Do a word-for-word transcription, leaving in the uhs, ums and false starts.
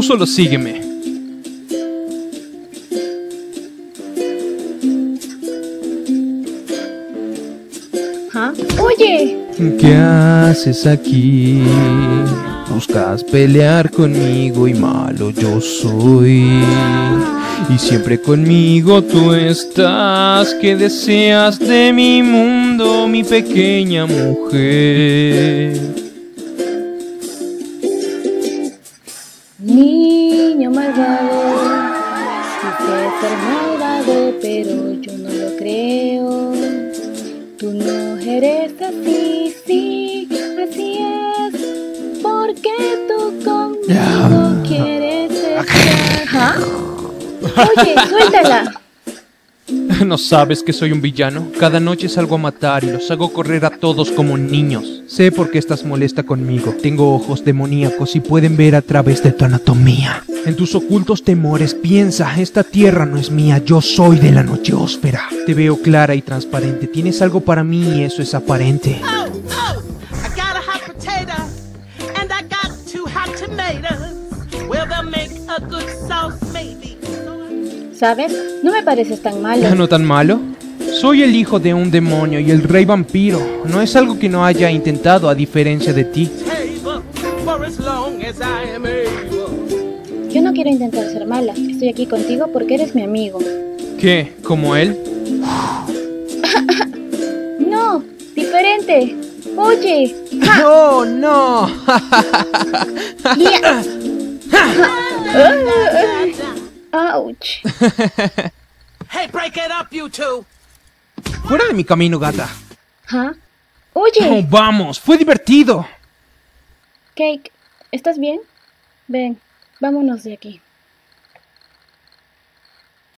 Tú solo sígueme. ¿Ah? ¡Oye! ¿Qué haces aquí? Buscas pelear conmigo y malo yo soy. Y siempre conmigo tú estás. ¿Qué deseas de mi mundo, mi pequeña mujer? Niño malvado, dices ser malvado, pero yo no lo creo. Tú no eres así, sí, así es, porque tú conmigo quieres estar. ¿Ah? Oye, suéltala. ¿No sabes que soy un villano? Cada noche salgo a matar y los hago correr a todos como niños. Sé por qué estás molesta conmigo. Tengo ojos demoníacos y pueden ver a través de tu anatomía. En tus ocultos temores piensa, esta tierra no es mía, yo soy de la nocheósfera. Te veo clara y transparente, tienes algo para mí y eso es aparente. Oh, oh, I got a hot potato and I got two hot tomatoes. Well, they'll make a good sauce, maybe. ¿Sabes? No me pareces tan malo. ¿No tan malo? Soy el hijo de un demonio y el rey vampiro. No es algo que no haya intentado a diferencia de ti. Yo no quiero intentar ser mala. Estoy aquí contigo porque eres mi amigo. ¿Qué? ¿Como él? No, diferente. Oye. ¡Oh, no! Ya. Ouch. Hey, break it up, you two. Fuera de mi camino, gata. ¿Ah? Oye. Oh, vamos, fue divertido. Cake, ¿estás bien? Ven, vámonos de aquí.